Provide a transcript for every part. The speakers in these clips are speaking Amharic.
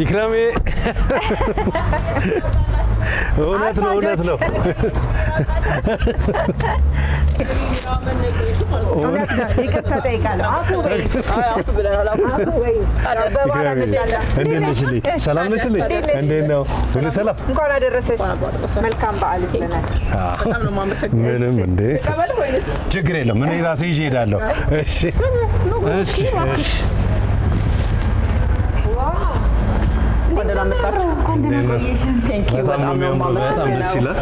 ኢክራሜ እውነት ነው ይቅርታ ጠይቃለሁ አፉ ብለናል አፉ ወይ ሰላም ነሽ እንዴት ነው ሁሉ ሰላም እንኳን አደረሰሽ መልካም በዓል ብለናል በጣም ነው ማመሰግነው ምንም እንዴ ተቀበል ወይስ ችግር የለም ምን ራሴ ይዤ ሄዳለሁ እሺ ወደላ መጣችሁ ቴንኪው በጣም ነው ማመሰግነው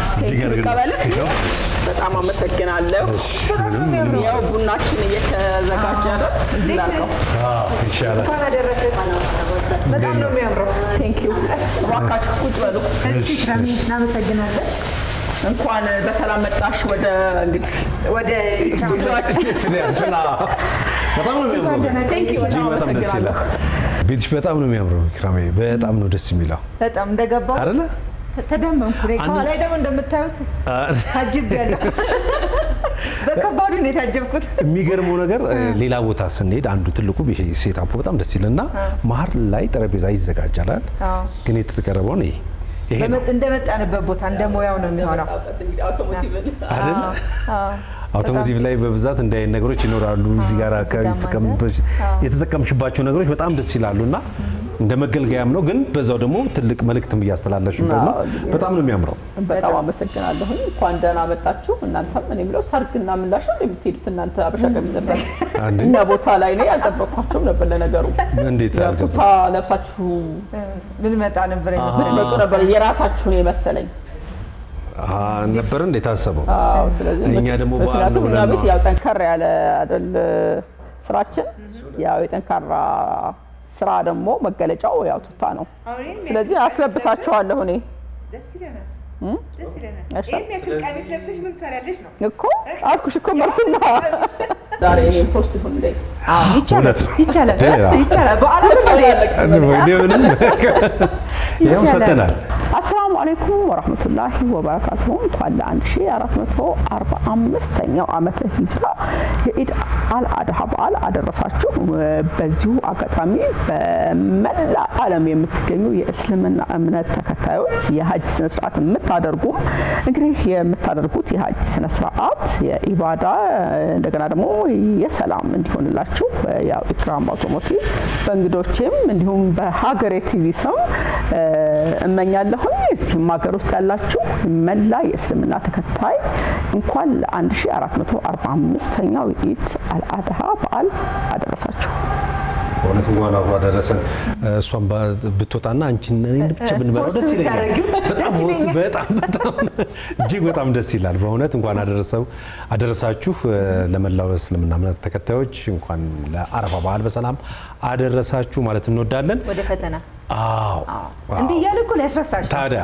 በጣም አመሰግናለሁ ያው ቡናችን እየተዘጋጀ ነው እዚህ ላይ ነው ኢንሻአላህ እንኳን አደረሰሽ በጣም ነው የሚያምረው ቴንኪው ዋካችሁ ቁጭ በሉ እሺ ኢክራሚ እናመሰግናለን እንኳን በሰላም መጣሽ ወደ እንግዲህ ወደ ስቱዲዮአችን ስለያችላ በጣም ነው የሚያምረው ቴንኪው በጣም ደስ ይላል ቤትሽ በጣም ነው የሚያምረው ኢክራሜ በጣም ነው ደስ የሚለው በጣም እንደገባው አይደለ ተደመምኩ ከኋላ ደግሞ እንደምታዩት ታጅብ ያለው በከባዱ ነው የታጀብኩት የሚገርመው ነገር ሌላ ቦታ ስንሄድ አንዱ ትልቁ ይሄ ሴታፑ በጣም ደስ ይልና መሀል ላይ ጠረጴዛ ይዘጋጃል ግን የተቀረበው ነው ይሄ እንደመጣንበት ቦታ እንደሞያው ነው የሚሆነው አይደል አውቶሞቲቭ ላይ በብዛት እንዳይ ነገሮች ይኖራሉ እዚህ ጋር የተጠቀምሽባቸው ነገሮች በጣም ደስ ይላሉና እንደመገልገያም ነው ግን በዛው ደግሞ ትልቅ መልእክትም ያስተላለሽበት ነው በጣም ነው የሚያምረው በጣም አመሰግናለሁ እንኳን ደህና መጣችሁ እናንተም እኔ ምለው ሰርግና ምላሽ ነው የምትሄዱት እናንተ አበሻ ቀሚስ ነበር እና ቦታ ላይ ነው ያልጠበቅኳቸውም ነበር ለነገሩ እንዴት ያልኩታ ለብሳችሁ ምን መጣ ነበር መጡ ነበር የራሳችሁን የመሰለኝ ነበር እንዴ ታሰበው ስለዚህ እኛ ደግሞ ባሉ ብለን ነው ያው ጠንከር ያለ አይደል ስራችን ያው የጠንካራ ስራ ደግሞ መገለጫው ያው ቱታ ነው ስለዚህ አስለብሳችኋለሁ እኔ ደስ ይለናል የሚያክል ቀሚስ ለብሰሽ ምን ትሰሪያለሽ ነው እኮ አልኩሽ እኮ መልስና ዛሬ ፖስት ይሁን ላይ ይቻላል በዓላት ላይ ምንም ያው ሰተናል አሰላሙ አለይኩም ወራህመቱላሂ ወበረካቱሁ እንኳን ለ1445ኛው ዓመተ ሂጅራ የኢድ አልአድሃ በዓል አደረሳችሁ በዚሁ አጋጣሚ በመላ ዓለም የምትገኙ የእስልምና እምነት ተከታዮች የሐጅ ስነ ስርዓት የምታደርጉ እንግዲህ የምታደርጉት የሐጅ ስነ ስርዓት የኢባዳ እንደገና ደግሞ የሰላም እንዲሆንላችሁ ያው ኢክራም አውቶሞቲቭ በእንግዶቼም እንዲሁም በሀገሬ ቲቪ ስም እመኛለሁ እዚህም ሀገር ውስጥ ያላችሁ መላ የእስልምና ተከታይ እንኳን ለ1445ኛው የኢድ አልአድሃ በዓል አደረሳችሁ ወነት እንኳን አብሮ አደረሰን እሷን ብትወጣና አንቺን ብቻ ብንበለው ደስ ይላል በጣም እጅግ በጣም ደስ ይላል በእውነት እንኳን አደረሳችሁ ለመላው እስልምና እምነት ተከታዮች እንኳን ለአረፋ በዓል በሰላም አደረሳችሁ ማለት እንወዳለን ወደ ፈተና አዎ እንዴ ያልኩ ለያስረሳሽ ታዲያ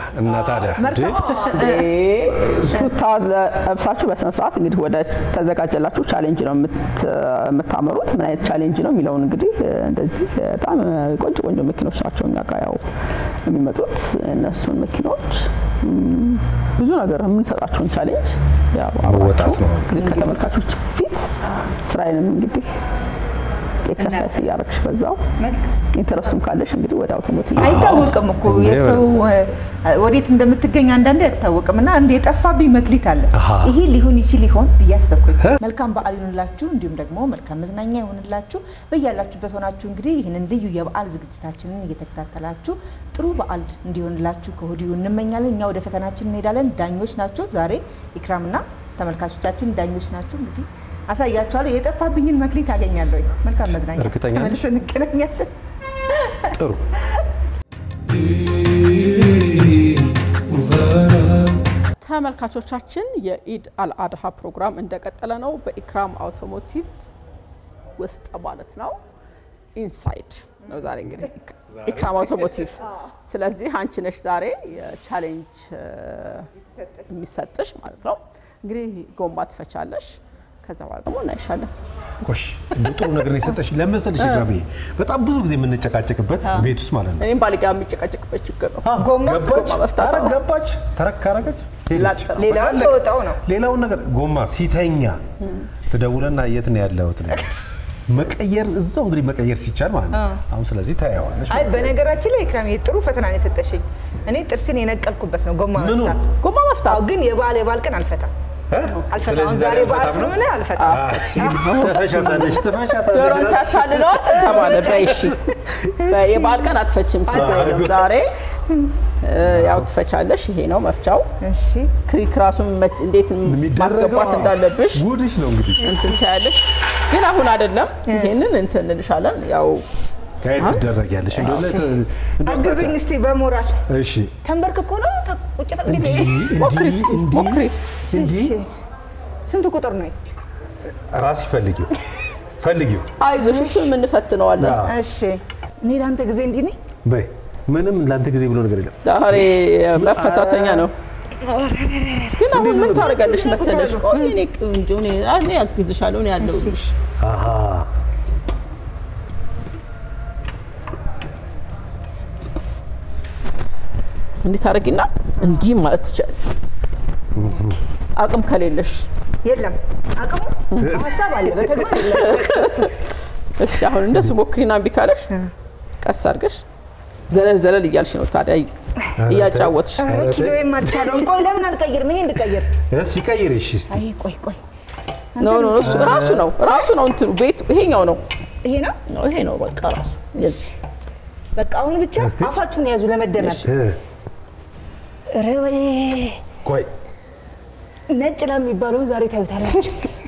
ቱታ ለብሳችሁ በስነ ስርዓት እንግዲህ ወደ ተዘጋጀላችሁ ቻሌንጅ ነው የምታመሩት ምን አይነት ቻሌንጅ ነው የሚለውን እንግዲህ እንደዚህ በጣም ቆንጆ መኪኖች ናቸው እኛ ጋር ያው የሚመጡት እነሱን መኪኖች ብዙ ነገር የምንሰጣችሁን ቻሌንጅ ያው አወጣት ነው ከተመልካቾች ፊት ስራዬንም እንግዲህ ኤክሰርሳይዝ ያረክሽ በዛው ኢንተረስቱም ካለሽ እንግዲህ ወደ አውቶሞቲቭ አይታወቅም እኮ የሰው ወዴት እንደምትገኝ አንዳንዴ አይታወቅምና እንደ የጠፋብኝ መክሊት አለ ይሄ ሊሆን ይችላል ብያሰብኩኝ መልካም በዓል ይሁንላችሁ እንዲሁም ደግሞ መልካም መዝናኛ ይሁንላችሁ በእያላችሁበት ሆናችሁ እንግዲህ ይሄንን ልዩ የበዓል ዝግጅታችንን እየተከታተላችሁ ጥሩ በዓል እንዲሆንላችሁ ከሆዲው እንመኛለን እኛ ወደ ፈተናችን እንሄዳለን ዳኞች ናችሁ ዛሬ ኢክራምና ተመልካቾቻችን ዳኞች ናችሁ እንግዲህ አሳያችኋለሁ የጠፋብኝን መክሊት አገኛለሁ መልካም መዝናኛ ተመልሰን እንገናኛለን ጥሩ ተመልካቾቻችን የኢድ አልአድሃ ፕሮግራም እንደቀጠለ ነው በኢክራም አውቶሞቲቭ ውስጥ ማለት ነው ኢንሳይድ ነው ዛሬ እንግዲህ ኢክራም አውቶሞቲቭ ስለዚህ አንቺ ነሽ ዛሬ የቻሌንጅ የሚሰጥሽ ማለት ነው እንግዲህ ጎማ ትፈቻለሽ ከዛ በኋላ ደግሞ እናይሻለን ቆሽ ጥሩ ነገር ነው ሰጠሽ ለመሰልሽ ኢክራም በጣም ብዙ ጊዜ የምንጨቃጨቅበት ቤት ውስጥ ማለት ነው እኔም ባልጋ የሚጨቃጨቅበት ችግር ነው ጎማ መፍታት ገባች ተረካረገች ሌላው ተወጣው ነው ሌላው ነገር ጎማ ሲተኛ ትደውለና የት ነው ያለው ትለኝ መቀየር እዛው እንግዲህ መቀየር ሲቻል ማለት ነው አሁን ስለዚህ ታያዋለሽ አይ በነገራችን ላይ ኢክራም ጥሩ ፈተና ነው የሰጠሽኝ እኔ ጥርስን የነቀልኩበት ነው ጎማ መፍታት ግን የባል ቀን አልፈታም አልፈታም ዛሬ በዓል ስለሆነ አልፈታም ተፈሻታለሽ ዶሮን ሳታልሏት ተባለ በእሺ የበዓል ቀን አትፈችም ዛሬ ያው ትፈቻለሽ ይሄ ነው መፍቻው እሺ ክሪክ ራሱን እንዴት ማስገባት እንዳለብሽ ጉድሽ ነው እንግዲህ እንትን ታያለሽ ግን አሁን አይደለም ይሄንን እንትን እንልሻለን ያው ጋይድ ትደረጊያለሽ እንደሆነ አግዙኝ እስቲ በሞራል እሺ ተንበርክኮ ነው ቁጭ ተብሎ ሞክሪ እንጂ ስንት ቁጥር ነው ራስ ፈልጊው አይዞሽ እሱ ምን ፈትነዋለን እሺ እኔ ላንተ ጊዜ እንዲህ ነኝ በይ ምንም ላንተ ጊዜ ብሎ ነገር የለም ዛሬ መፈታተኛ ነው ግን አሁን ምን ታረጋለሽ መሰለሽ ቆይ እኔ ቆንጆ እኔ አግዝሻለሁ እኔ ያለሁልሽ አሃ እንዴት አረጊና እንዲህ ማለት ትችላለሽ አቅም ከሌለሽ የለም አቅሙ ሐሳብ አለ በተግባር የለም እሺ አሁን እንደሱ ሞክሪና ቢካለሽ ቀስ አድርገሽ ዘለል እያልሽ ነው ታዲያ እያጫወትሽ ኪሎዬን ማርቻለሁ ቆይ ለምን አልቀይርም ይሄን ልቀይር እሺ ቀይርሽ እስቲ አይ ቆይ ኖ እሱ ራሱ ነው እንትኑ ቤት ይሄኛው ነው ይሄ ነው በቃ ራሱ በቃ አሁን ብቻ አፋችሁን ያዙ ለመደመር ረወሬ ቆይ ነጭ ላም የሚባለው ዛሬ ታዩታላችሁ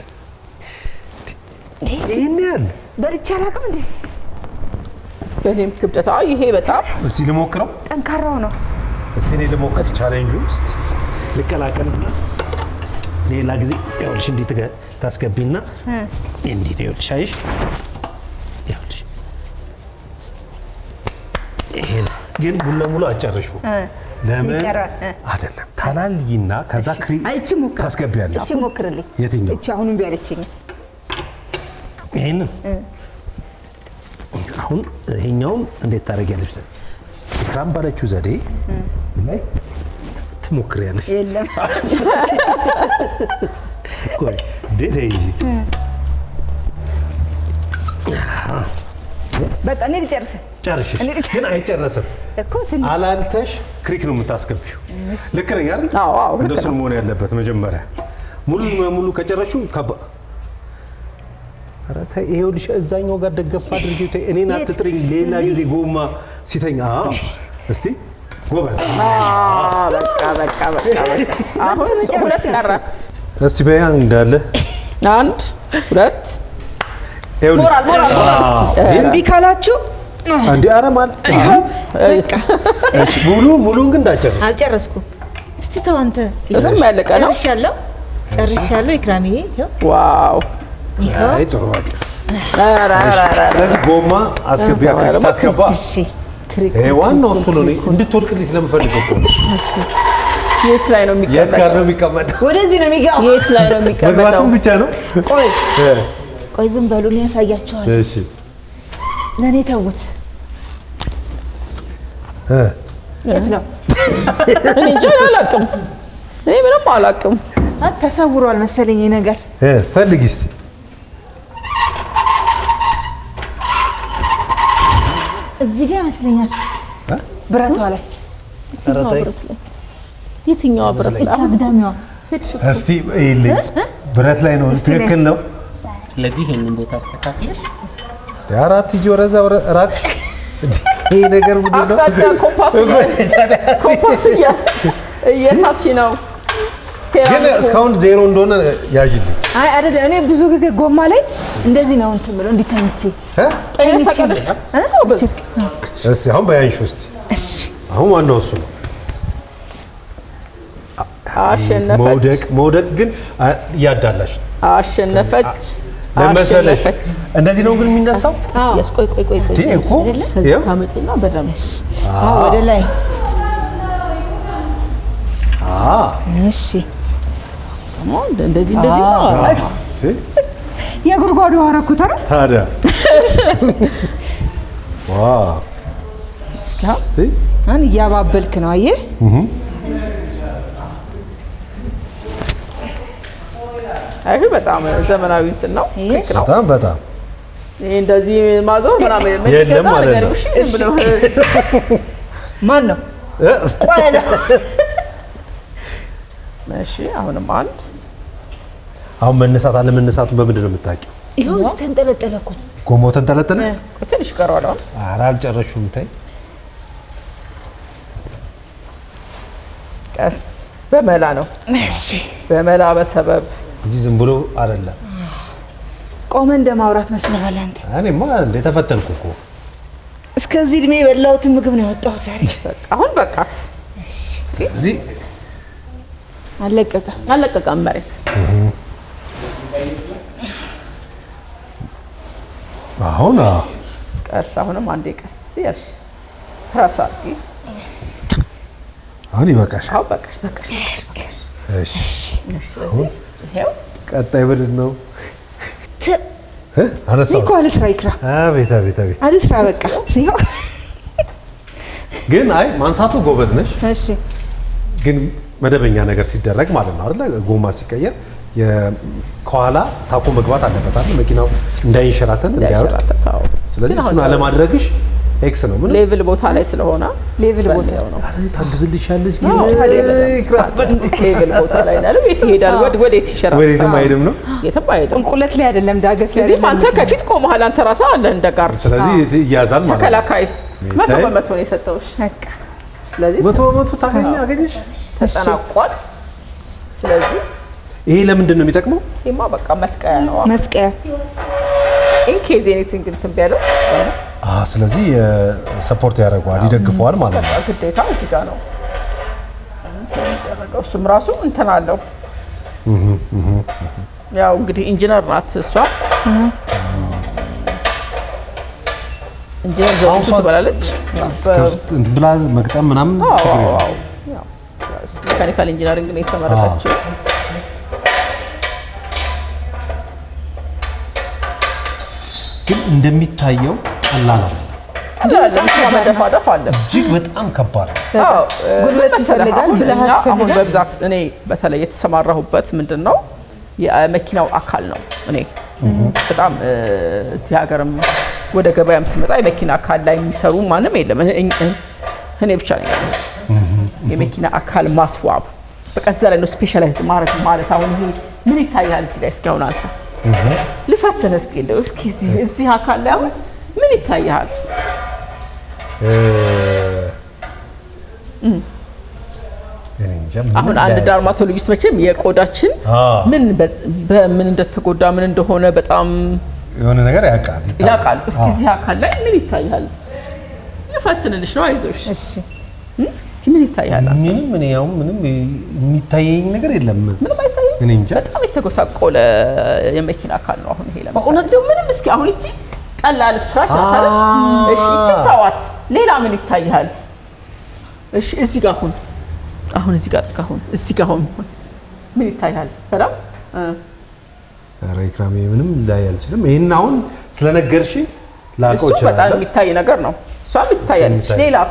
ይሄን ያህል በልቼ አላውቅም እንዴ በኔም ክብደት ይሄ በጣም እስቲ ልሞክረው ጠንካራው ነው እስቲ እኔ ልሞክር ቻሌንጁ እስቲ ልቀላቀልና ሌላ ጊዜ ይኸውልሽ እንዴት ታስገቢና እንዴት ይኸውልሽ አይሽ ይኸውልሽ ይሄን ግን ሙሉ ለሙሉ አጨረሽው ለምን አይደለም ታላልይና ከዛ ክሪ ታስገቢያለሽ እቺ ሞክርልኝ የትኛው እቺ አሁንም ቢያለችኝ ይሄን አሁን ይሄኛውን እንዴት ታረጋለሽ ኢክራም ባለችው ዘዴ ላይ ትሞክሪያለሽ የለም ቆይ እንዴት እንጂ በቃ እኔ ልጨርስ ጨርሽሽ ግን አይጨረስም እኮ ትንሽ አላልተሽ ክሪክ ነው የምታስገቢው ልክ ነኝ አይደል አዎ እንደሱ መሆን ያለበት መጀመሪያ ሙሉ ከጨረሽው አራታ ይሄውልሽ እዛኛው ጋር ደገፍ አድርጊው እኔን አትጥሪኝ ሌላ ጊዜ ጎማ ሲተኛ እስቲ ጎበዝ በቃ አሁን ሁለት ቀረ እስቲ በያን እንዳለ አንድ ሁለት ይኸውልሽ ሞራል እምቢ ካላችሁ አንዴ አረማል እሺ ሙሉን ግን እንዳጨርሽ አልጨረስኩም እስቲ ተው አንተ እሱም ያለቀ ነው ጨርሻለሁ ኢክራምዬ ዋው አይ ጥሩ አይደል ስለዚህ ጎማ ታስገባ እሺ ይሄ ዋናው እሱ ነው እንድትወድቅልኝ ስለምፈልገው እኮ ነው የት ላይ ነው የሚቀመጠው የት ጋር ነው የሚቀመጠው ወደዚህ ነው የሚገባው የት ላይ ነው የሚቀመጠው መግባቱን ብቻ ነው ቆይ ዝም በሉ ያሳያችኋል እሺ ለኔ ተውት የት ነው እኔ እንጃ አላውቅም እኔ ምንም አላውቅም ተሰውሯል መሰለኝ ነገር ፈልጊ እስቲ እዚህ ጋር ይመስለኛል ብረቷ ላይ የትኛው ብረት ላይ አግዳሚዋ እስቲ ይልኝ ብረት ላይ ነው ትክክል ነው ስለዚህ ይሄንን ቦታ አስተካክለሽ አራት ሂጂ ወረዛ ራቅሽ ይሄ ነገር ምንድን ነው አቅጣጫ ኮምፓስ እየሳትሽ ነው ግን እስካሁን ዜሮ እንደሆነ ያጅልኝ አይ አይደለ እኔ ብዙ ጊዜ ጎማ ላይ እንደዚህ ነው እንትን ብለው እንዲተኝቼ እስቲ አሁን በያንሽ ውስጥ እሺ አሁን ዋናው እሱ ነው አሸነፈች መውደቅ ግን ያዳላሽ አሸነፈች ለመሰለሽ እንደዚህ ነው ግን የሚነሳው ቆይ እኮ ይሄው ካመጥና በደምብ ወደ ላይ እሺ እንደዚህ የጉርጓዱ አረኩት አይደል ታዲያ ዋው እስቲ አን ያባበልክ ነው አየህ አይ በጣም ዘመናዊ እንትን ነው በጣም እንደዚህ ማዞር ምናምን የለም ማለት ነው። ማን ነው? ቆይ እሺ አሁንም አንድ አሁን መነሳት አለ መነሳቱን በምንድን ነው የምታውቂው? ይሄው ተንጠለጠለ እኮ ጎማው ተንጠለጠለ። ትንሽ ቀረዋል። ኧረ አልጨረሹም። ታይ ቀስ በመላ ነው። እሺ በመላ በሰበብ እንጂ ዝም ብሎ አይደለም። ቆመ እንደማውራት መስሎሃል አንተ። እኔማ እንደ ተፈተንኩ እኮ እስከዚህ እድሜ የበላሁትን ምግብ ነው ያወጣው ዛሬ። አሁን በቃት። እዚህ አለቀቀ መሬት። አሁን ቀስ አሁንም አንዴ ቀስ ያሽ ራሳቂ አሁን ይበቃሻል። አዎ በቃሽ። እሺ ስለዚህ ይሄው ቀጣይ ምንድን ነው? አነሳው እኮ አልስራ ይክራ። አቤት አልስራ በቃ ሲሆ ግን አይ ማንሳቱ ጎበዝ ነሽ። እሺ ግን መደበኛ ነገር ሲደረግ ማለት ነው አይደል? ጎማ ሲቀየር ከኋላ ታኮ መግባት አለበት አይደል? መኪናው እንዳይንሸራተት እንዳይወጣ። ስለዚህ እሱን አለማድረግሽ ኤክስ ነው። ምን ሌቭል ቦታ ላይ ስለሆነ ሌቭል ቦታ ነው። አረ ታግዝልሻለች ግን ሌቭል ቦታ ላይ ነው። የት ይሄዳል? ወዴት ይሸራል? ወዴትም አይሄድም ነው። የትም አይሄድም። ቁልቁለት ላይ አይደለም ዳገት ላይ ስለዚህ አንተ ከፊት ቆመሃል። አንተ ራስህ አለ እንደጋር። ስለዚህ ይያዛል ማለት ነው። ተከላካይ 100% ነው የሰጠውሽ። በቃ ስለዚህ 100% አገኘሽ። ተጠናቋል። ስለዚህ ይሄ ለምንድን ነው የሚጠቅመው? ይሄማ በቃ መስቀያ ነው። መስቀያ ኢንኬዝ ኤኒቲንግ እንትን ቢያለው ስለዚህ ሰፖርት ያደርገዋል፣ ይደግፈዋል ማለት ነው። ግዴታ እዚህ ጋር ነው የሚደረገው። እሱም ራሱ እንትን አለው። ያው እንግዲህ ኢንጂነር ናት እሷ። ኢንጂነር ዘውቱ ትባላለች። ብላ መግጠም ምናምን ሜካኒካል ኢንጂነሪንግ ነው የተመረቀችው። ግን እንደሚታየው ቀላል አይደለም። መደፋደፍ አለ። እጅግ በጣም ከባድ ነው። ጉልበት ይፈልጋል፣ ብልሃት ይፈልጋል። አሁን በብዛት እኔ በተለይ የተሰማራሁበት ምንድነው የመኪናው አካል ነው። እኔ በጣም እዚህ ሀገርም ወደ ገበያም ስመጣ የመኪና አካል ላይ የሚሰሩ ማንም የለም። እኔ ብቻ ነኝ ያለሁት። የመኪና አካል ማስዋብ በቃ እዛ ላይ ነው ስፔሻላይዝድ ማድረግ ማለት። አሁን ይሄ ምን ይታያል እዚህ ላይ? እስኪ አሁን አንተ ልፈትነ እስኪ እንደው እስኪ እዚህ አካል ላይ አሁን ምን ይታያል? አሁን አንድ ዳርማቶሎጂስት መቼም የቆዳችን ምን በምን እንደተጎዳ ምን እንደሆነ በጣም የሆነ ነገር ያውቃል። እስኪ እዚህ አካል ላይ ምን ይታያል? ልፈትንልሽ ነው። አይዞሽ። እሺ እስኪ ምን ይታያል? ምንም የሚታየኝ ነገር የለም። ምንም አይታየኝ። እኔ እንጃ። በጣም የተጎሳቆለ የመኪና አካል ነው። አሁን ይሄ ለምሳሌ ምንም እስኪ አሁን እቺ ቀላል ስራች አታለ። እሺ እቺ ታዋት ሌላ ምን ይታያል? እሺ እዚህ ጋር አሁን እዚህ ጋር ተካሁን እዚህ ጋር ምን ይታያል? በጣም ኧረ ኢክራም ምንም ላይ አልችልም። ይሄን አሁን ስለነገርሽ ላቆ ይችላል። በጣም የሚታይ ነገር ነው። እሷም ይታያለች።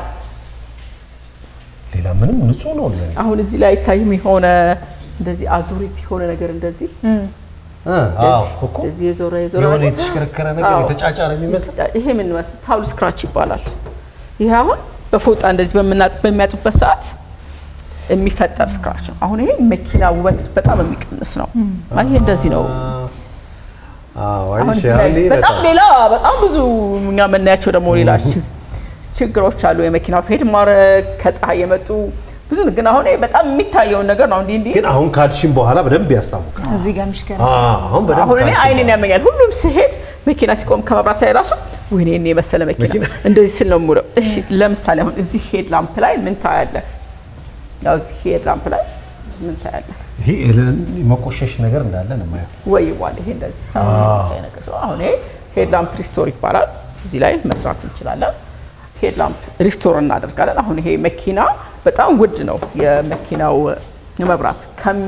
ሌላ ምንም ንጹህ ነው። አሁን እዚህ ላይ ይታይም የሆነ እንደዚህ አዙሪት የሆነ ነገር እንደዚህ እኮ እዚህ የዞረ የሆነ የተሽከረከረ ነገር የተጫጫረ የሚመስል ይሄ ምን ማለት ፋውል ስክራች ይባላል። ይሄ አሁን በፎጣ እንደዚህ በሚያጥበት ሰዓት የሚፈጠር ስክራች ነው። አሁን ይሄ መኪና ውበት በጣም የሚቀንስ ነው። ይሄ እንደዚህ ነው። በጣም ሌላ በጣም ብዙ እኛ የምናያቸው ደግሞ ሌላ ችግሮች አሉ። የመኪናው ፌድ ማረግ ከፀሐይ የመጡ ብዙ ግን አሁን በጣም የሚታየው ነገር ነው። እንዴ ግን አሁን ካልሽም በኋላ በደንብ ያስታውቃል። እዚህ ጋር ምሽከራ አሁን እኔ አይኔን ያመኛል። ሁሉም ሲሄድ መኪና ሲቆም ከመብራት ላይ ራሱ ወይኔ እኔ የመሰለ መኪና እንደዚህ ስል ነው የምውለው። እሺ ለምሳሌ አሁን እዚህ ሄድ ላምፕ ላይ ምን ታያለህ? ያው እዚህ ሄድ ላምፕ ላይ ምን ታያለህ? ይሄ መቆሸሽ ነገር እንዳለ ነው ማለት ወይ ዋል ይሄ እንደዚህ ነገር ነው። አሁን ሄድ ላምፕ ሪስቶር ይባላል። እዚህ ላይ መስራት እንችላለን። ሄድ ላምፕ ሪስቶር እናደርጋለን። አሁን ይሄ መኪና በጣም ውድ ነው። የመኪናው መብራት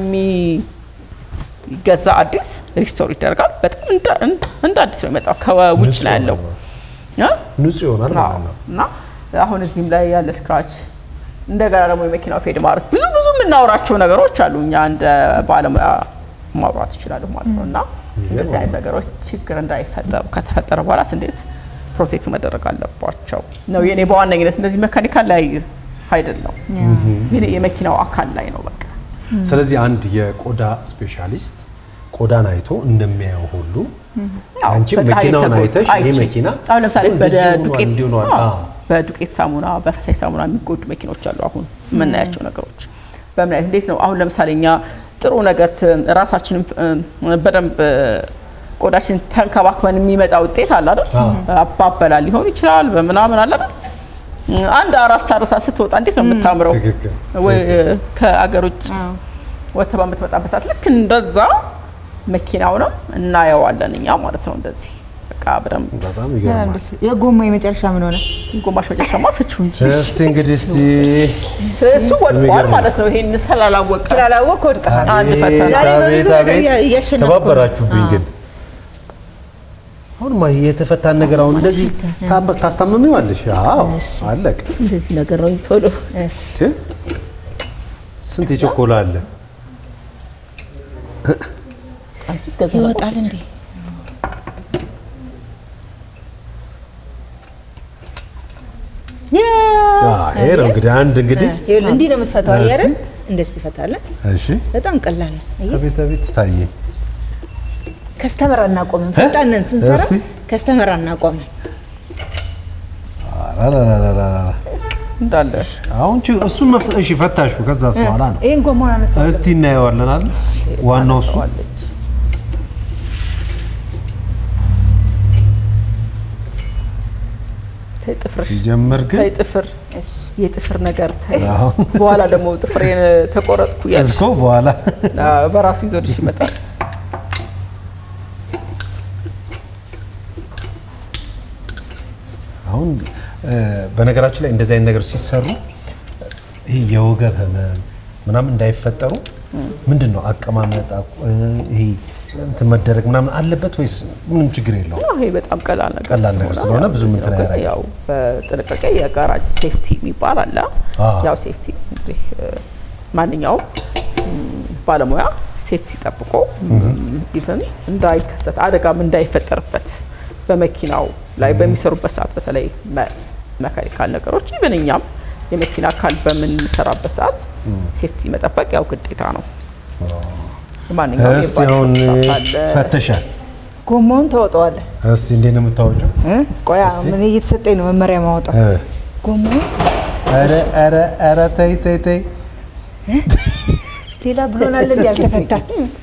ከሚገዛ አዲስ ሪስቶር ይደረጋል። በጣም እንደ አዲስ ነው የሚመጣው ከውጭ ላይ ያለው ንጹህ ይሆናል ማለት ነው። እና አሁን እዚህም ላይ ያለ ስክራች እንደገና ደግሞ የመኪናው ፌድ ማርክ ብዙ የምናወራቸው ነገሮች አሉ። እኛ እንደ ባለሙያ ማውራት ይችላል ማለት ነው። እና እንደዚህ አይነት ነገሮች ችግር እንዳይፈጠሩ ከተፈጠረ በኋላ እንዴት ፕሮቴክት መደረግ አለባቸው ነው የኔ በዋነኝነት እንደዚህ ሜካኒካል ላይ አይደለም የመኪናው አካል ላይ ነው በቃ ስለዚህ አንድ የቆዳ ስፔሻሊስት ቆዳን አይቶ እንደሚያየው ሁሉ አንቺ መኪናውን አይተሽ ይሄ መኪና አሁን ለምሳሌ በዱቄት ሳሙና በፈሳሽ ሳሙና የሚጎዱ መኪኖች አሉ አሁን የምናያቸው ነገሮች በምን አይነት እንዴት ነው አሁን ለምሳሌ እኛ ጥሩ ነገር ራሳችንን በደንብ ቆዳችን ተንከባክበን የሚመጣ ውጤት አለ አይደል አባበላ ሊሆን ይችላል በመናምን አለ አይደል አንድ አራስ ታርሳ ስትወጣ እንዴት ነው የምታምረው ወይ ከአገሮች ወተባ የምትመጣበት ሰዓት ልክ እንደዛ መኪናው ነው እናየዋለን እኛ ማለት ነው እንደዚህ በቃ በጣም ይገርማል የጎማ የመጨረሻ ምን ሆነ ጎማሽ መጨረሻማ ፍቹ እንጂ እስቲ እንግዲህ እሱ ወድቋል ማለት ነው ይሄን ስላላወቅ ወድቀሃል አንድ ፈተና ዛሬ በብዙ ነገር ያሸነፍኩ ተባበራችሁብኝ ግን አሁን ማይ የተፈታን ነገር አሁን እንደዚህ ታስተምሚዋለሽ አዎ አለቅ እንደዚህ ነገር ነው ቶሎ እሺ ስንት ቾኮላ አለ አንቺስ ከዛ ይወጣል እንዴ ይሄ ነው እንግዲህ አንድ እንግዲህ እንዲህ ነው የምትፈታው አይደል እንደዚህ ትፈታለህ እሺ በጣም ቀላል ነው አቤት ታዬ ከስተመር አናቆምም ፈጣነን ስንሰራ ከስተመር አናቆምም አራራራራ እንዳለ አሁን እሱን እሺ ፈታሹ ከዛስ በኋላ ነው ይሄን ጎማና ነው እስቲ እናየዋለን አይደል ዋናው እሱ ጥፍር ሲጀምር ግን ጥፍር የጥፍር ነገር በኋላ ደግሞ ጥፍሬን ተቆረጥኩ ያልኩ በኋላ በራሱ ይዞልሽ ይመጣል አሁን በነገራችን ላይ እንደዚህ አይነት ነገር ሲሰሩ ይሄ የወገብ ህመም ምናምን እንዳይፈጠሩ ምንድነው አቀማመጥ ይሄ እንትን መደረግ ምናምን አለበት ወይስ ምንም ችግር የለውም? ይሄ በጣም ቀላል ነገር ስለሆነ ብዙ ምን ተናገረ ያው በጥንቃቄ የጋራጅ ሴፍቲ የሚባል አለ ያው ሴፍቲ እንግዲህ ማንኛውም ባለሙያ ሴፍቲ ጠብቆ ኢቭን እንዳይከሰት አደጋም እንዳይፈጠርበት በመኪናው ላይ በሚሰሩበት ሰዓት በተለይ መካኒካል ነገሮች ኢቭን እኛም የመኪና አካል በምንሰራበት ሰዓት ሴፍቲ መጠበቅ ያው ግዴታ ነው ማንኛውም እስቲውን ፈተሻል ጎማውን ተወጣዋለ እስቲ እንዴት ነው የምታወጪው ቆያ ምን እየተሰጠኝ ነው መመሪያ ማውጣት ጎማው አረ ተይ ሌላ ብሎናል እንዴ ያልተፈታ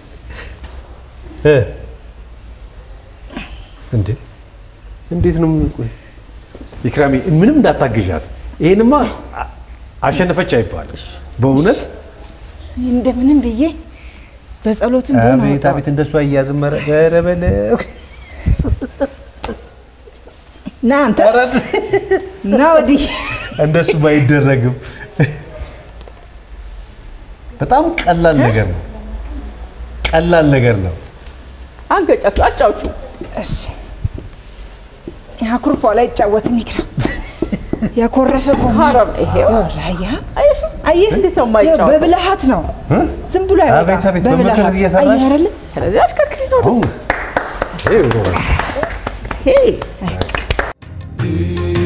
እንዴት ነው ኢክራሚ ምንም እንዳታግዣት ይሄንማ አሸነፈች አይባልሽ በእውነት እንደምንም ብዬ በጸሎትም ሆነ አቤት እንደሱ አያዝመረ ገረበለ ናንተ ናውዲ እንደሱ ባይደረግም በጣም ቀላል ነገር ነው አንገጫችሁ አጫውቹ እሺ ያኩርፎ ላይ ጫወት ሚክራ ያኮረፈ ሀራም ይሄው ላያ አይ እንዴት ነው ማይጫወት በብልሃት ነው ዝም ብሎ አይወጣ በብልሃት አይ አይደል ስለዚህ አሽከርክሪ ነው ይሄ